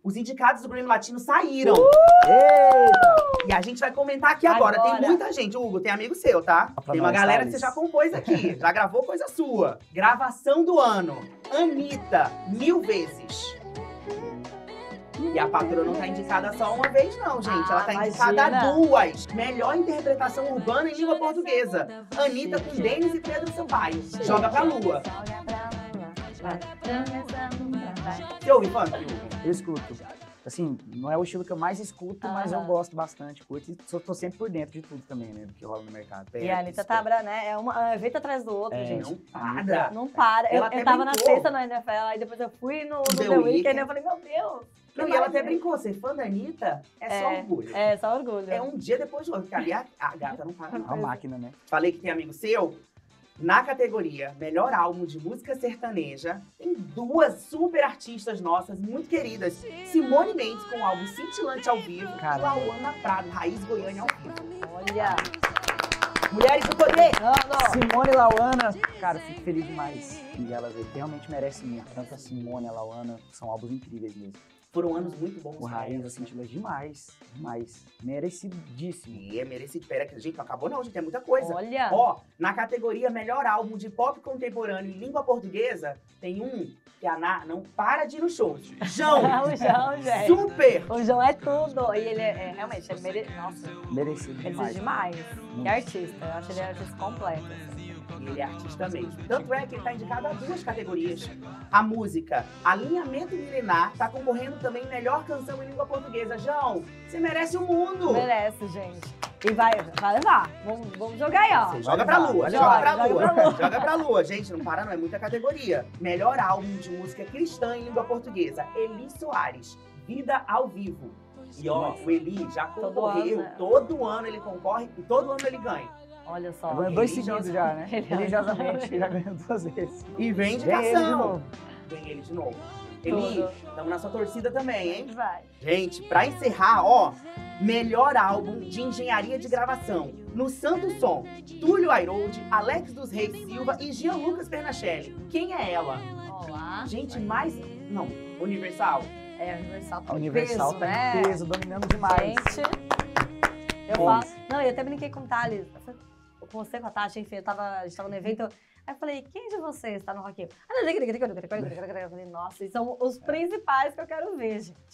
os indicados do Grammy Latino saíram. Eita! E a gente vai comentar aqui agora. Tem muita gente. Hugo, tem amigo seu, tá? Pra Tem uma nós, galera que Thales. você já compôs aqui. Já gravou coisa sua. Gravação do ano. Anitta, 1000 vezes. E a patroa não tá indicada só uma vez, não, gente. Ela tá indicada imagina. 2. Melhor interpretação urbana em língua portuguesa. Anitta com Denis e Pedro Sampaio. Joga pra lua. Você ouve funk, Hugo? Eu escuto. Assim, não é o estilo que eu mais escuto, mas eu gosto bastante, curto. E tô sempre por dentro de tudo também, né? Do que rola no mercado. E a Anitta tá brava, né? É um evento atrás do outro, gente. Não para. Não para. Ela Eu até tava na brincou. sexta no NFL, aí depois eu fui no The The Weeknd, Weeknd. eu falei, meu Deus. Não, e ela até brincou, ser fã da Anitta é só orgulho. É, só orgulho. É um dia depois do outro, porque ali a gata não para. É uma máquina, né? Falei que tem amigo seu. Na categoria Melhor Álbum de Música Sertaneja, tem 2 super artistas nossas, muito queridas. Simone Mendes com o álbum Cintilante ao vivo e Lauana Prado, Raiz Goiânia ao vivo. Olha. Mulheres do Poder! Simone e Lauana, cara, eu fico feliz demais. E elas realmente merecem muito. Tanto a Simone e a Lauana são álbuns incríveis mesmo. Foram anos muito bons. O Raiz, assim, demais. Merecidíssimo. E é merecido. Pera que, gente, não acabou não, gente, tem muita coisa. Olha. Ó, na categoria Melhor Álbum de Pop Contemporâneo em Língua Portuguesa, tem um que a Ná não para de ir no show. João! O João, gente. Super! O João é tudo. E ele realmente, Nossa, Merecido merece demais. demais. Que artista. Eu acho ele artista completo. E ele é artista mesmo. Tanto é que ele tá indicado a 2 categorias. A música Alinhamento Milenar tá concorrendo também Melhor Canção em Língua Portuguesa. João, você merece o mundo! Merece, gente. E vai levar. Vamos jogar aí, ó. Você joga pra lua, Joga pra lua. Joga pra lua. Gente, não para não, é muita categoria. Melhor álbum de música cristã em língua portuguesa. Eli Soares, Vida ao Vivo. E ó, o Eli já concorreu. ano, né? Todo ano ele concorre e todo ano ele ganha. Olha só. Ganhou 2 seguidos já, né? Religiosamente. Religiosamente, já ganhou 2 vezes. E vem Vem ele de indicação. novo. Vem ele de novo. Eli, estamos na sua torcida também, hein? Vai. Gente, pra encerrar, ó, melhor álbum de engenharia de gravação. No Santo Som, Túlio Airold, Alex dos Reis Silva e Jean Lucas Pernachelli. Quem é ela? Olá. Gente, mais... Não, Universal. É, a Universal tá A em Universal peso, tá né? em peso, dominando demais. Gente, eu Bom. falo... Não, eu até brinquei com o Thales. Com você, com a Tati, enfim, a gente tava no evento. Aí eu falei, quem de vocês tá no Rock in Rio? Eu falei, nossa, e são os principais que eu quero ver, gente.